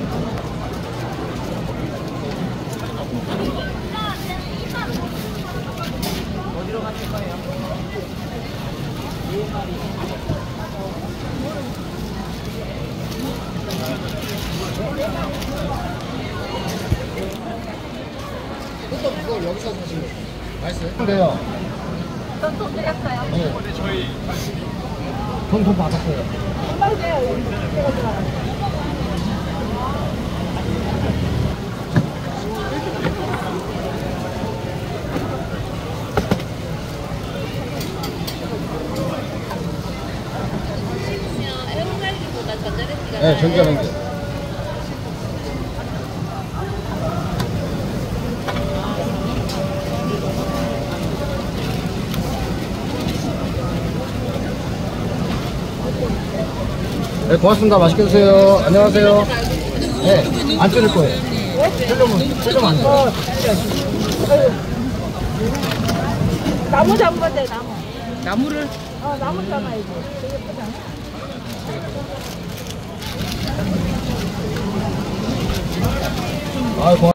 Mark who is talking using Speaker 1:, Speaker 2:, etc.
Speaker 1: 어디로 가실 거예요?
Speaker 2: 그거 여기서 사시면 맛있어요? 돼요.
Speaker 3: 돈 드렸어요.
Speaker 2: 네. 돈 받았어요.
Speaker 3: 에어프라이기보다 전자레인지가
Speaker 2: 네, 전자레인지. 네, 고맙습니다. 맛있게 드세요. 안녕하세요. 네, 안 뜯을 거예요. 뜯으면 안 돼요.
Speaker 4: 나무 잡으면 돼, 나무.
Speaker 1: 나무를
Speaker 4: 나무 잡아야지. 되게 예쁘잖아.
Speaker 2: 아, 고맙습니다.